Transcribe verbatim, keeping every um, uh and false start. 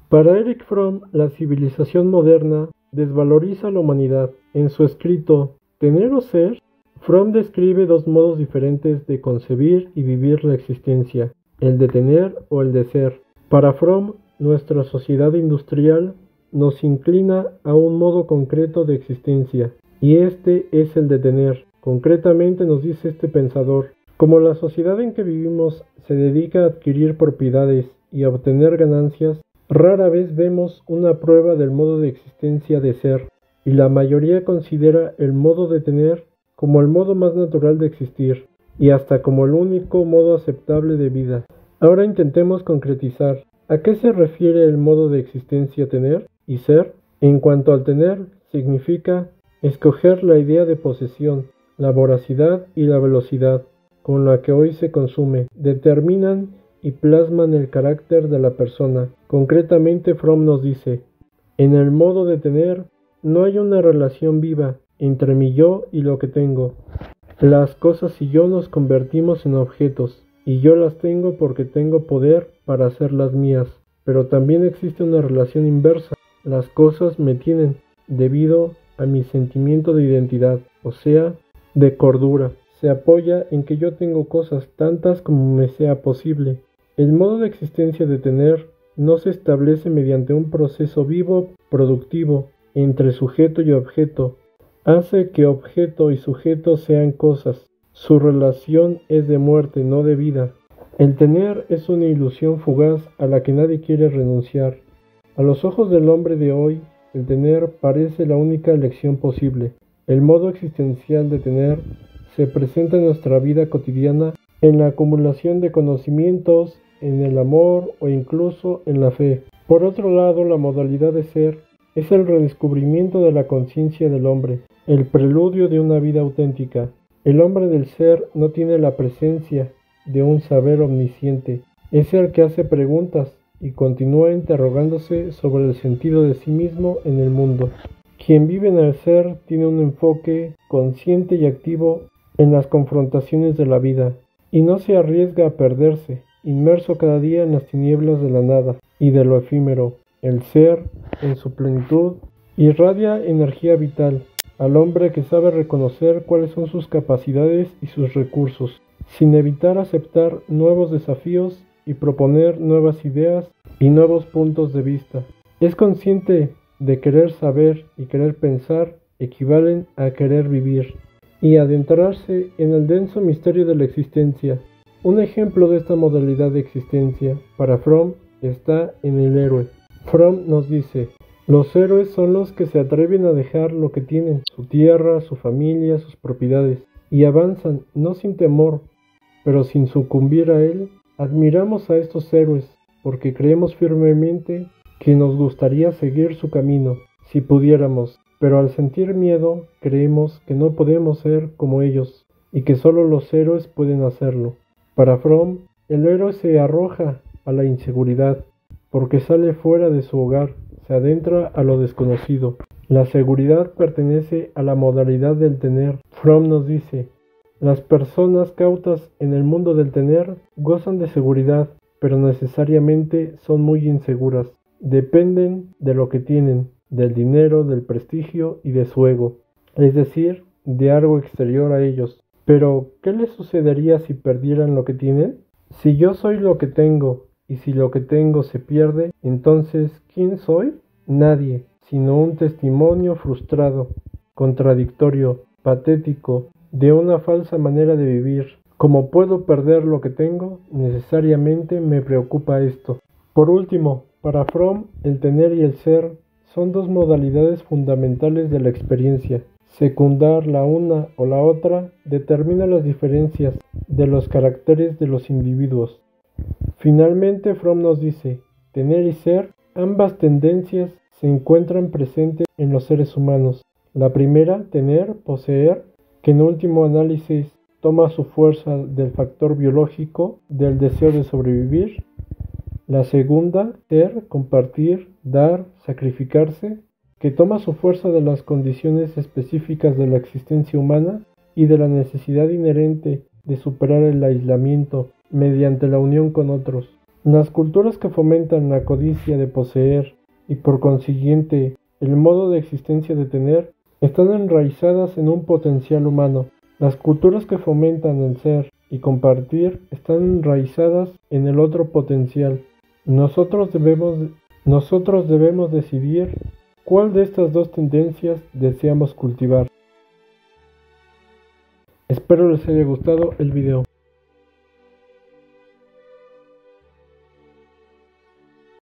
Para Erich Fromm, la civilización moderna desvaloriza a la humanidad. En su escrito ¿Tener o ser?, Fromm describe dos modos diferentes de concebir y vivir la existencia, el de tener o el de ser. Para Fromm, nuestra sociedad industrial nos inclina a un modo concreto de existencia, y este es el de tener. Concretamente nos dice este pensador: como la sociedad en que vivimos se dedica a adquirir propiedades y a obtener ganancias, rara vez vemos una prueba del modo de existencia de ser, y la mayoría considera el modo de tener como el modo más natural de existir, y hasta como el único modo aceptable de vida. Ahora intentemos concretizar. ¿A qué se refiere el modo de existencia tener y ser? En cuanto al tener, significa escoger la idea de posesión, la voracidad y la velocidad con la que hoy se consume, determinan y plasman el carácter de la persona. Concretamente, Fromm nos dice: en el modo de tener no hay una relación viva entre mi yo y lo que tengo. Las cosas y yo nos convertimos en objetos, y yo las tengo porque tengo poder para hacerlas mías. Pero también existe una relación inversa. Las cosas me tienen debido a mi sentimiento de identidad, o sea, de cordura. Se apoya en que yo tengo cosas tantas como me sea posible. El modo de existencia de tener no se establece mediante un proceso vivo, productivo, entre sujeto y objeto. Hace que objeto y sujeto sean cosas. Su relación es de muerte, no de vida. El tener es una ilusión fugaz a la que nadie quiere renunciar. A los ojos del hombre de hoy, el tener parece la única elección posible. El modo existencial de tener se presenta en nuestra vida cotidiana en la acumulación de conocimientos, en el amor o incluso en la fe. Por otro lado, la modalidad de ser es el redescubrimiento de la conciencia del hombre, el preludio de una vida auténtica. El hombre del ser no tiene la presencia de un saber omnisciente, es el que hace preguntas y continúa interrogándose sobre el sentido de sí mismo en el mundo. Quien vive en el ser tiene un enfoque consciente y activo en las confrontaciones de la vida, y no se arriesga a perderse, inmerso cada día en las tinieblas de la nada y de lo efímero. El ser, en su plenitud, irradia energía vital al hombre que sabe reconocer cuáles son sus capacidades y sus recursos, sin evitar aceptar nuevos desafíos y proponer nuevas ideas y nuevos puntos de vista. Es consciente de querer saber y querer pensar equivalen a querer vivir y adentrarse en el denso misterio de la existencia. Un ejemplo de esta modalidad de existencia para Fromm está en el héroe. Fromm nos dice: los héroes son los que se atreven a dejar lo que tienen, su tierra, su familia, sus propiedades, y avanzan, no sin temor, pero sin sucumbir a él. Admiramos a estos héroes porque creemos firmemente que nos gustaría seguir su camino, si pudiéramos, pero al sentir miedo creemos que no podemos ser como ellos y que solo los héroes pueden hacerlo. Para Fromm, el héroe se arroja a la inseguridad porque sale fuera de su hogar, se adentra a lo desconocido. La seguridad pertenece a la modalidad del tener. Fromm nos dice: las personas cautas en el mundo del tener gozan de seguridad, pero necesariamente son muy inseguras. Dependen de lo que tienen, del dinero, del prestigio y de su ego, es decir, de algo exterior a ellos. Pero, ¿qué les sucedería si perdieran lo que tienen? Si yo soy lo que tengo, y si lo que tengo se pierde, entonces, ¿quién soy? Nadie, sino un testimonio frustrado, contradictorio, patético, de una falsa manera de vivir. Como puedo perder lo que tengo, necesariamente me preocupa esto. Por último, para Fromm, el tener y el ser son dos modalidades fundamentales de la experiencia. Secundar la una o la otra determina las diferencias de los caracteres de los individuos. Finalmente, Fromm nos dice: tener y ser, ambas tendencias se encuentran presentes en los seres humanos. La primera, tener, poseer, que en último análisis toma su fuerza del factor biológico, del deseo de sobrevivir. La segunda, ser, compartir, dar, sacrificarse, que toma su fuerza de las condiciones específicas de la existencia humana y de la necesidad inherente de superar el aislamiento mediante la unión con otros. Las culturas que fomentan la codicia de poseer y por consiguiente el modo de existencia de tener están enraizadas en un potencial humano. Las culturas que fomentan el ser y compartir están enraizadas en el otro potencial. Nosotros debemos, nosotros debemos decidir cuál de estas dos tendencias deseamos cultivar. Espero les haya gustado el video.